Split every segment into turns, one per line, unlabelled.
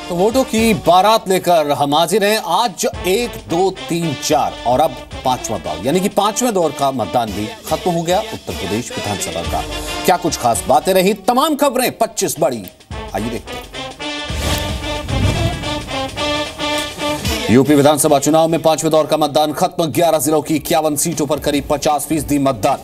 तो वोटों की बारात लेकर हम हाजिर हैं आज 1, 2, 3, 4 और अब 5वां दौर यानी कि 5वें दौर का मतदान भी खत्म हो गया। उत्तर प्रदेश विधानसभा का क्या कुछ खास बातें रही, तमाम खबरें 25 बड़ी, आइए देखते हैं। यूपी विधानसभा चुनाव में 5वें दौर का मतदान खत्म। 11 जिलों की 51 सीटों पर करीब 50% मतदान।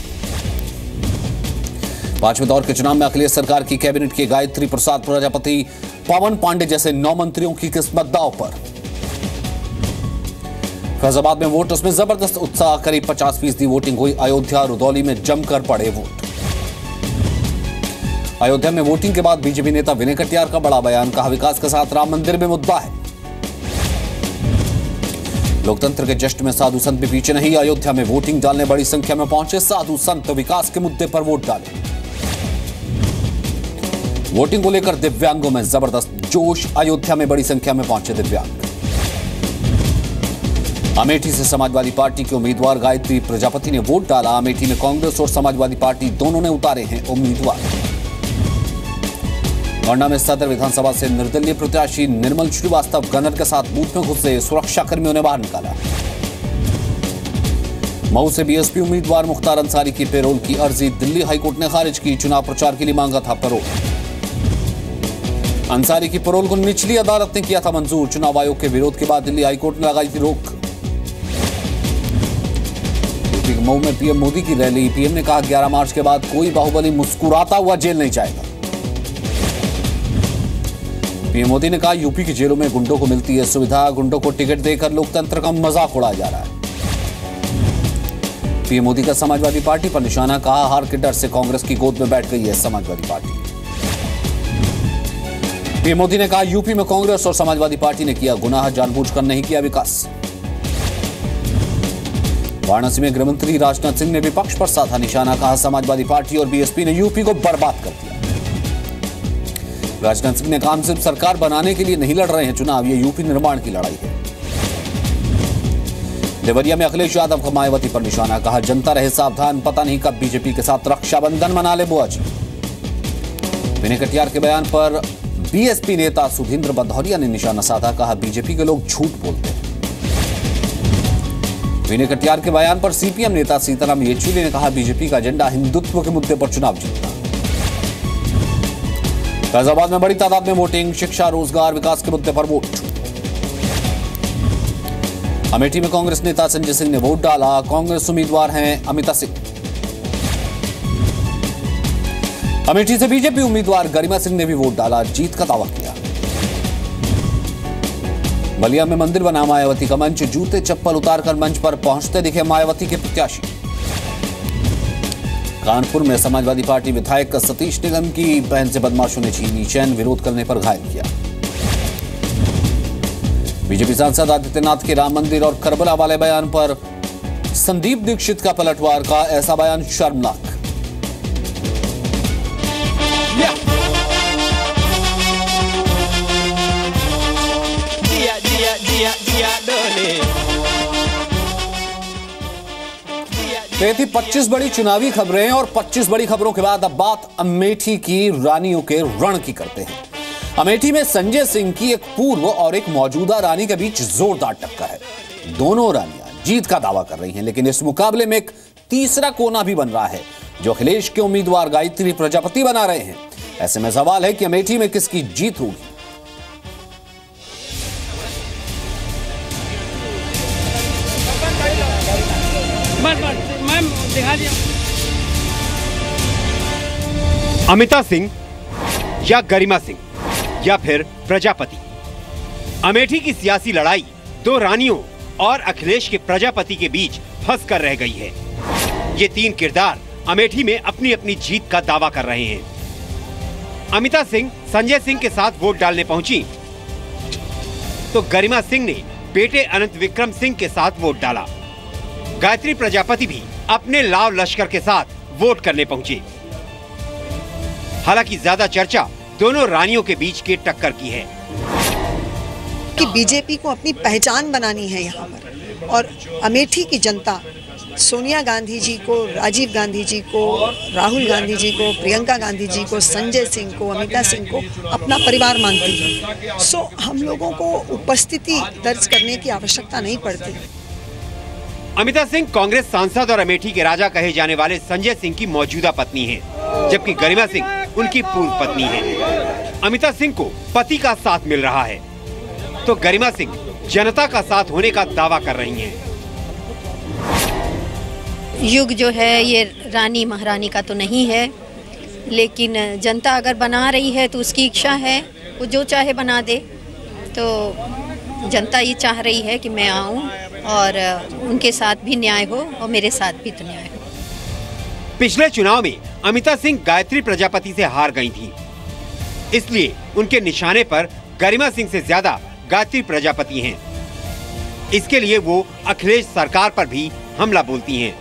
5वें दौर के चुनाव में अखिलेश सरकार की कैबिनेट के गायत्री प्रसाद प्रजापति, पवन पांडे जैसे 9 मंत्रियों की किस्मत दांव पर। फैजाबाद में वोटर्स में जबरदस्त उत्साह, करीब 50% वोटिंग हुई। अयोध्या, रुदौली में जमकर पड़े वोट। अयोध्या में वोटिंग के बाद बीजेपी नेता विनय कटियार का बड़ा बयान, कहा विकास के साथ राम मंदिर में मुद्दा है। लोकतंत्र के जश्न में साधु संत भी पीछे नहीं। अयोध्या में वोटिंग डालने बड़ी संख्या में पहुंचे साधु संत, विकास के मुद्दे पर वोट डाले। वोटिंग को लेकर दिव्यांगों में जबरदस्त जोश, अयोध्या में बड़ी संख्या में पहुंचे दिव्यांग। अमेठी से समाजवादी पार्टी के उम्मीदवार गायत्री प्रजापति ने वोट डाला। अमेठी में कांग्रेस और समाजवादी पार्टी दोनों ने उतारे हैं उम्मीदवार। गोंडा में सदर विधानसभा से निर्दलीय प्रत्याशी निर्मल श्रीवास्तव गनर के साथ बूथ में घुसे, सुरक्षा कर्मियों ने बाहर निकाला। मऊ से बीएसपी उम्मीदवार मुख्तार अंसारी की पेरोल की अर्जी दिल्ली हाईकोर्ट ने खारिज की। चुनाव प्रचार के लिए मांगा था पेरोल। अंसारी की पेरोल को निचली अदालत ने किया था मंजूर। चुनाव आयोग के विरोध के बाद दिल्ली हाईकोर्ट ने लगाई थी रोक। यूपी के मऊ में पीएम मोदी की रैली, पीएम ने कहा 11 मार्च के बाद कोई बाहुबली मुस्कुराता हुआ जेल नहीं जाएगा। पीएम मोदी ने कहा यूपी की जेलों में गुंडों को मिलती है सुविधा, गुंडों को टिकट देकर लोकतंत्र का मजाक उड़ाया जा रहा है। पीएम मोदी का समाजवादी पार्टी पर निशाना, कहा हार के डर से कांग्रेस की गोद में बैठ गई है समाजवादी पार्टी। पीएम मोदी ने कहा यूपी में कांग्रेस और समाजवादी पार्टी ने किया गुनाह, जानबूझकर नहीं किया विकास। वाराणसी में गृहमंत्री राजनाथ सिंह ने विपक्ष पर साधा निशाना, कहा समाजवादी पार्टी और बीएसपी ने यूपी को बर्बाद कर दिया। राजनाथ सिंह ने कहा हम सिर्फ सरकार बनाने के लिए नहीं लड़ रहे हैं चुनाव, ये यूपी निर्माण की लड़ाई है। देवरिया में अखिलेश यादव का मायावती पर निशाना, कहा जनता रहे सावधान, पता नहीं कब बीजेपी के साथ रक्षाबंधन मना ले बुआ जी। विनय कटियार के बयान पर बीएसपी नेता सुधींद्र बंधौरिया ने निशाना साधा, कहा बीजेपी के लोग झूठ बोलते हैं। विनय कटियार के बयान पर सीपीएम नेता सीताराम येचुरी ने कहा बीजेपी का एजेंडा हिंदुत्व के मुद्दे पर चुनाव जीतना। फैजाबाद में बड़ी तादाद में वोटिंग, शिक्षा, रोजगार, विकास के मुद्दे पर वोट। अमेठी में कांग्रेस नेता संजय सिंह ने वोट डाला। कांग्रेस उम्मीदवार हैं अमिता सिंह। अमेठी से बीजेपी उम्मीदवार गरिमा सिंह ने भी वोट डाला, जीत का दावा किया। बलिया में मंदिर बना मायावती का मंच, जूते चप्पल उतारकर मंच पर पहुंचते दिखे मायावती के प्रत्याशी। कानपुर में समाजवादी पार्टी विधायक सतीश निगम की बहन से बदमाशों ने छीनी चैन, विरोध करने पर घायल किया। बीजेपी सांसद आदित्यनाथ के राम मंदिर और करबला वाले बयान पर संदीप दीक्षित का पलटवार, का ऐसा बयान शर्मनाक। ये थी 25 बड़ी चुनावी खबरें और 25 बड़ी खबरों के बाद अब बात अमेठी की रानियों के रण की करते हैं। अमेठी में संजय सिंह की एक पूर्व और एक मौजूदा रानी के बीच जोरदार टक्कर है। दोनों रानियां जीत का दावा कर रही हैं, लेकिन इस मुकाबले में एक तीसरा कोना भी बन रहा है जो अखिलेश के उम्मीदवार गायत्री प्रजापति बना रहे हैं। ऐसे में सवाल है कि अमेठी में किसकी जीत होगी।
अमिता सिंह या गरिमा सिंह या फिर प्रजापति, अमेठी की सियासी लड़ाई दो रानियों और अखिलेश के प्रजापति के बीच फंस कर रह गई है। ये तीन किरदार अमेठी में अपनी अपनी जीत का दावा कर रहे हैं। अमिता सिंह संजय सिंह के साथ वोट डालने पहुंची तो गरिमा सिंह ने बेटे अनंत विक्रम सिंह के साथ वोट डाला। गायत्री प्रजापति भी अपने लाव लश्कर के साथ वोट करने पहुंचे। हालांकि ज्यादा चर्चा दोनों रानियों के बीच के टक्कर की है
कि बीजेपी को अपनी पहचान बनानी है यहाँ पर, और अमेठी की जनता सोनिया गांधी जी को, राजीव गांधी जी को, राहुल गांधी जी को, प्रियंका गांधी जी को, संजय सिंह को, अमिता सिंह को अपना परिवार मानती है। सो हम लोगों को उपस्थिति दर्ज करने की आवश्यकता नहीं पड़ती।
अमिता सिंह कांग्रेस सांसद और अमेठी के राजा कहे जाने वाले संजय सिंह की मौजूदा पत्नी हैं, जबकि गरिमा सिंह उनकी पूर्व पत्नी है। अमिता सिंह को पति का साथ मिल रहा है, तो गरिमा सिंह जनता का साथ होने का दावा कर रही हैं।
युग जो है ये रानी महारानी का तो नहीं है, लेकिन जनता अगर बना रही है तो उसकी इच्छा है, वो जो चाहे बना दे। तो जनता ये चाह रही है कि मैं आऊं और उनके साथ भी न्याय हो और मेरे साथ भी तो न्याय हो।
पिछले चुनाव में अमिता सिंह गायत्री प्रजापति से हार गई थी, इसलिए उनके निशाने पर गरिमा सिंह से ज्यादा गायत्री प्रजापति हैं। इसके लिए वो अखिलेश सरकार पर भी हमला बोलती हैं।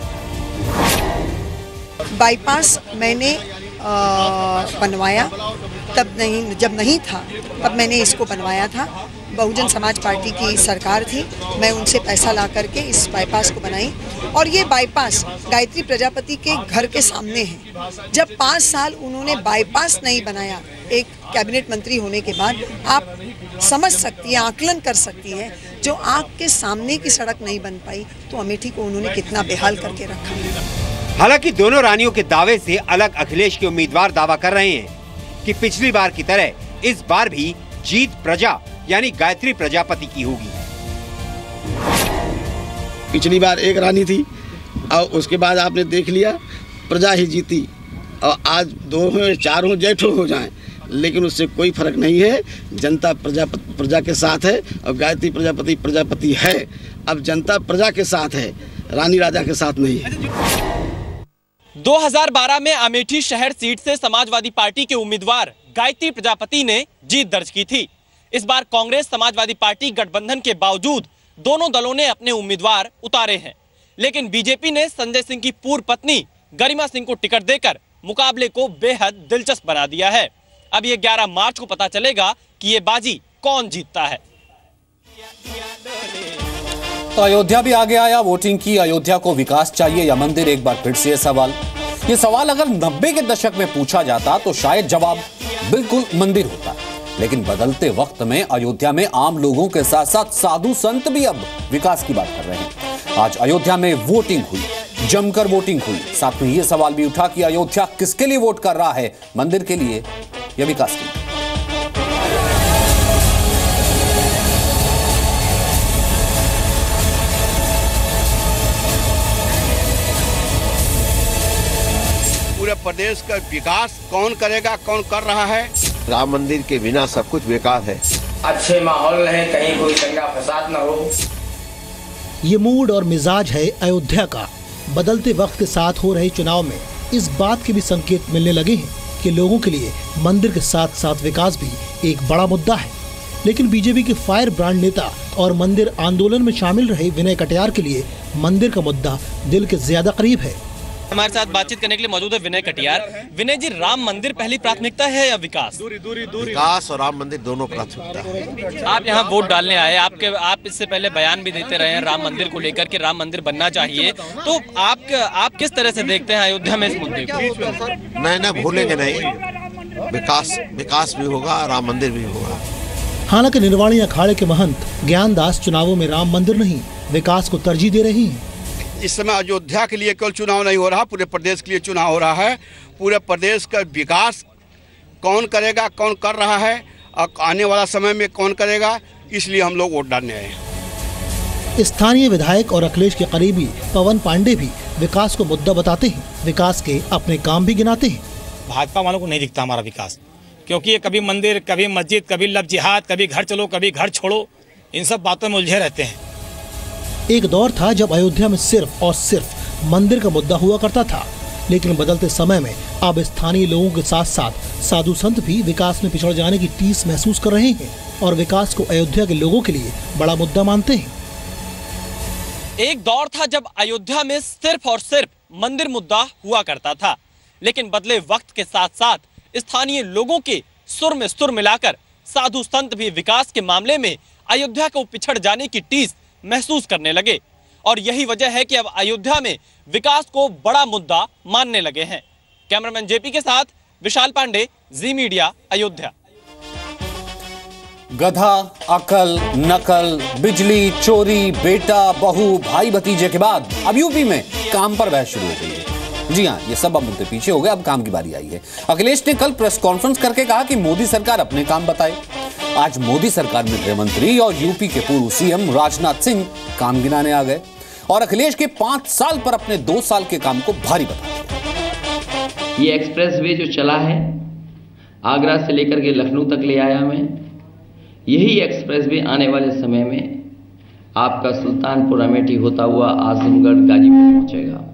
बाईपास मैंने बनवाया, तब नहीं, जब नहीं था तब मैंने इसको बनवाया था। बहुजन समाज पार्टी की सरकार थी, मैं उनसे पैसा ला करके इस बाईपास को बनाई और ये बाईपास गायत्री प्रजापति के घर के सामने है। जब 5 साल उन्होंने बाईपास नहीं बनाया, एक कैबिनेट मंत्री होने के बाद, आप समझ सकती है, आकलन कर सकती है, जो आँख के सामने की सड़क नहीं बन पाई तो अमेठी को उन्होंने कितना बेहाल करके रखा।
हालांकि दोनों रानियों के दावे से अलग अखिलेश के उम्मीदवार दावा कर रहे हैं कि पिछली बार की तरह इस बार भी जीत प्रजा यानी गायत्री प्रजापति की होगी।
पिछली बार एक रानी थी और उसके बाद आपने देख लिया प्रजा ही जीती, और आज 2 हो 4 हो जेठ हो जाएं, लेकिन उससे कोई फर्क नहीं है। जनता प्रजा के साथ है और गायत्री प्रजापति है। अब जनता प्रजा के साथ है, रानी राजा के साथ नहीं है।
2012 में अमेठी शहर सीट से समाजवादी पार्टी के उम्मीदवार गायत्री प्रजापति ने जीत दर्ज की थी। इस बार कांग्रेस समाजवादी पार्टी गठबंधन के बावजूद दोनों दलों ने अपने उम्मीदवार उतारे हैं, लेकिन बीजेपी ने संजय सिंह की पूर्व पत्नी गरिमा सिंह को टिकट देकर मुकाबले को बेहद दिलचस्प बना दिया है। अब ये 11 मार्च को पता चलेगा कि ये बाजी कौन जीतता है।
तो अयोध्या भी आगे आया वोटिंग की। अयोध्या को विकास चाहिए या मंदिर, एक बार फिर से ये सवाल अगर 90 के दशक में पूछा जाता तो शायद जवाब बिल्कुल मंदिर होता, लेकिन बदलते वक्त में अयोध्या में आम लोगों के साथ साथ साधु संत भी अब विकास की बात कर रहे हैं। आज अयोध्या में वोटिंग हुई, जमकर वोटिंग हुई। साथ में यह सवाल भी उठा कि अयोध्या किसके लिए वोट कर रहा है, मंदिर के लिए या विकास के लिए।
पूरे प्रदेश का विकास कौन करेगा, कौन कर रहा है।
राम मंदिर के बिना सब कुछ बेकार है।
अच्छे माहौल रहे, कहीं कोई दंगा फसाद न हो।
ये मूड और मिजाज है अयोध्या का। बदलते वक्त के साथ हो रहे चुनाव में इस बात के भी संकेत मिलने लगे हैं कि लोगों के लिए मंदिर के साथ साथ विकास भी एक बड़ा मुद्दा है। लेकिन बीजेपी के फायर ब्रांड नेता और मंदिर आंदोलन में शामिल रहे विनय कटियार के लिए मंदिर का मुद्दा दिल के ज्यादा करीब है।
हमारे साथ बातचीत करने के लिए मौजूद है विनय कटियार। विनय जी, राम मंदिर पहली प्राथमिकता है या विकास?
विकास और राम मंदिर दोनों प्राथमिकता है।
आप यहाँ वोट डालने आए, आप इससे पहले बयान भी देते रहे हैं राम मंदिर को लेकर के, राम मंदिर बनना चाहिए। तो आप किस तरह से देखते हैं अयोध्या में इस मुद्दे को?
नहीं, भूलेंगे नहीं। विकास भी होगा, राम मंदिर भी होगा।
हालांकि निर्वाणी अखाड़े के महंत ज्ञानदास चुनावों में राम मंदिर नहीं विकास को तरजीह दे रही हैं।
इस समय अयोध्या के लिए केवल चुनाव नहीं हो रहा, पूरे प्रदेश के लिए चुनाव हो रहा है। पूरे प्रदेश का विकास कौन करेगा, कौन कर रहा है और आने वाला समय में कौन करेगा, इसलिए हम लोग वोट डालने आए हैं।
स्थानीय विधायक और अखिलेश के करीबी पवन पांडे भी विकास को मुद्दा बताते हैं, विकास के अपने काम भी गिनाते हैं।
भाजपा वालों को नहीं दिखता हमारा विकास, क्योंकि ये कभी मंदिर, कभी मस्जिद, कभी लव जिहाद, कभी घर चलो, कभी घर छोड़ो, इन सब बातों में उलझे रहते हैं।
एक दौर था जब अयोध्या में सिर्फ और सिर्फ मंदिर का मुद्दा हुआ करता था, लेकिन बदलते समय में अब स्थानीय लोगों के साथ साथ साधु संत भी विकास में पिछड़ जाने की टीस महसूस कर रहे हैं और विकास को अयोध्या के लोगों के लिए बड़ा मुद्दा मानते हैं।
एक दौर था जब अयोध्या में सिर्फ और सिर्फ मंदिर मुद्दा हुआ करता था, लेकिन बदले वक्त के साथ साथ स्थानीय लोगों के सुर में सुर मिलाकर साधु संत भी विकास के मामले में अयोध्या को पिछड़ जाने की टीस महसूस करने लगे। और यही वजह है कि अब अयोध्या में विकास को बड़ा मुद्दा मानने लगे हैं। कैमरामैन जेपी के साथ विशाल पांडे, जी मीडिया, अयोध्या।
गधा, अकल, नकल, बिजली, चोरी, बेटा, बहू, भाई भतीजे के बाद अब यूपी में काम पर बहस शुरू हो गई है। जी हां, ये सब अब मुद्दे पीछे हो गए, अब काम की बारी आई है। अखिलेश ने कल प्रेस कॉन्फ्रेंस करके कहा कि मोदी सरकार अपने काम बताए। आज मोदी सरकार में गृह मंत्री और यूपी के पूर्व सीएम राजनाथ सिंह काम गिनाने आ गए और अखिलेश के 5 साल पर अपने 2 साल के काम को भारी बता दिया।
ये एक्सप्रेसवे जो चला है, आगरा से लेकर के लखनऊ तक ले आया मैं, यही एक्सप्रेसवे आने वाले समय में आपका सुल्तानपुर अमेठी होता हुआ आजमगढ़ गाजीपुर पहुंचेगा।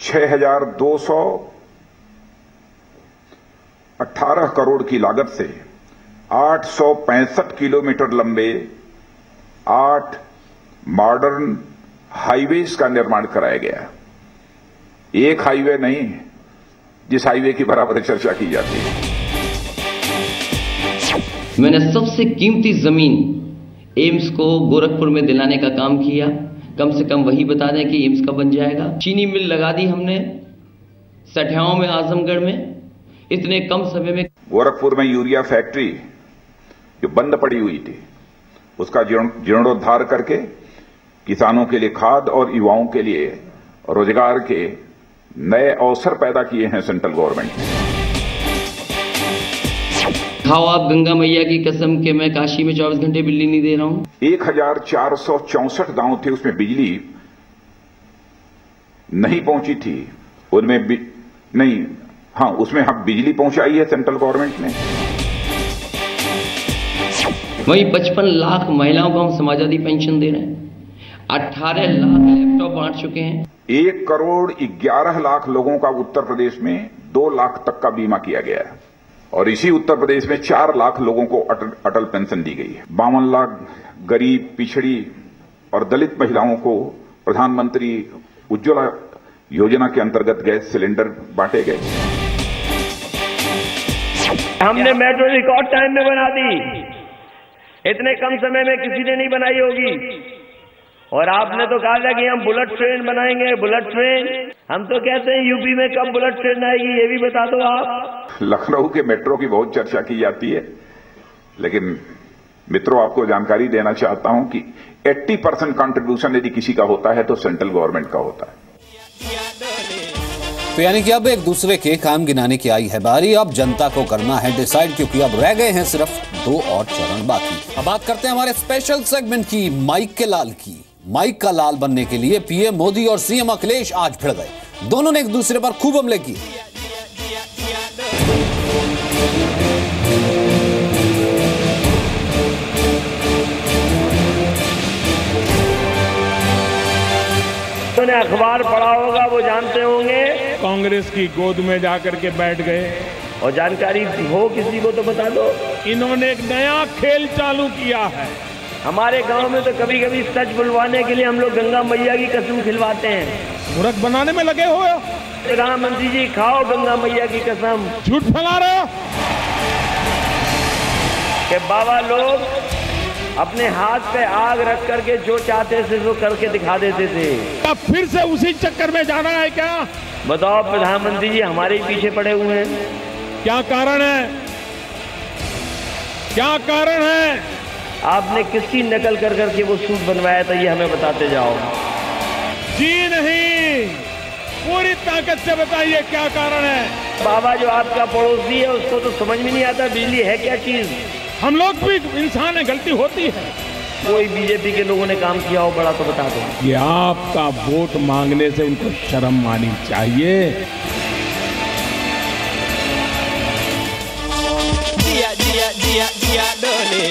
6,218 करोड़ की लागत से 865 किलोमीटर लंबे 8 मॉडर्न हाईवेज का निर्माण कराया गया। एक हाईवे नहीं जिस हाईवे की बराबर चर्चा की जाती है।
मैंने सबसे कीमती जमीन एम्स को गोरखपुर में दिलाने का काम किया। कम से कम वही बता दें कि एम्स कब बन जाएगा। चीनी मिल लगा दी हमने सठियाओं में, आजमगढ़ में, इतने कम समय में।
गोरखपुर में यूरिया फैक्ट्री जो बंद पड़ी हुई थी उसका जीर्णोद्धार करके किसानों के लिए खाद और युवाओं के लिए रोजगार के नए अवसर पैदा किए हैं सेंट्रल गवर्नमेंट ने।
खाओ आप गंगा मैया की कसम के मैं काशी में 24 घंटे बिजली नहीं दे रहा हूं।
1464 गांव थे उसमें बिजली नहीं पहुंची थी, उनमें उसमें बिजली पहुंचाई है सेंट्रल गवर्नमेंट ने।
वहीं 55 लाख महिलाओं को हम समाजवादी पेंशन दे रहे हैं। 18 लाख लैपटॉप बांट चुके हैं।
1 करोड़ 11 लाख लोगों का उत्तर प्रदेश में 2 लाख तक का बीमा किया गया है और इसी उत्तर प्रदेश में 4 लाख लोगों को अटल पेंशन दी गई है। 52 लाख गरीब, पिछड़ी और दलित महिलाओं को प्रधानमंत्री उज्ज्वला योजना के अंतर्गत गैस सिलेंडर बांटे गए।
हमने मेट्रो रिकॉर्ड टाइम में बना दी, इतने कम समय में किसी ने नहीं बनाई होगी। और आपने तो कहा था कि हम बुलेट ट्रेन बनाएंगे, बुलेट ट्रेन। हम तो कहते हैं यूपी में कब बुलेट ट्रेन आएगी ये भी बता दो आप।
लखनऊ के मेट्रो की बहुत चर्चा की जाती है, लेकिन मित्रों आपको जानकारी देना चाहता हूं कि 80% कंट्रीब्यूशन यदि किसी का होता है तो सेंट्रल गवर्नमेंट का होता है।
तो यानी कि अब एक दूसरे के काम गिनाने की आई है बारी। अब जनता को करना है डिसाइड, क्योंकि अब रह गए हैं सिर्फ 2 और चरण बाकी। अब बात करते हैं हमारे स्पेशल सेगमेंट की, माइक के लाल की। माइक का लाल बनने के लिए पीएम मोदी और सीएम अखिलेश आज भिड़ गए। दोनों ने एक दूसरे पर खूब हमले किए।
उन्होंने अखबार पढ़ा होगा, वो जानते होंगे।
कांग्रेस की गोद में जाकर के बैठ गए।
और जानकारी हो किसी को तो बता दो।
इन्होंने एक नया खेल चालू किया है।
हमारे गांव में तो कभी कभी सच बुलवाने के लिए हम लोग गंगा मैया की कसम खिलवाते हैं।
मूर्ख बनाने में लगे हो।
प्रधानमंत्री जी खाओ गंगा मैया की कसम।
झूठ फैला रहे हो
कि बाबा लोग अपने हाथ पे आग रख करके जो चाहते थे वो करके दिखा देते थे।
अब फिर से उसी चक्कर में जाना है क्या?
बताओ प्रधानमंत्री जी, हमारे पीछे पड़े हुए हैं।
क्या कारण है? क्या कारण है?
आपने किसकी नकल कर करके वो सूट बनवाया था, ये हमें बताते जाओ।
जी नहीं, पूरी ताकत से बताइए क्या कारण है।
बाबा जो आपका पड़ोसी है उसको तो समझ में नहीं आता बिजली है क्या चीज।
हम लोग भी इंसान है, गलती होती है।
कोई बीजेपी के लोगों ने काम किया हो बड़ा तो बता दो।
ये आपका वोट मांगने से उनको शर्म आनी चाहिए।
जिया जिया जिया जिया डोले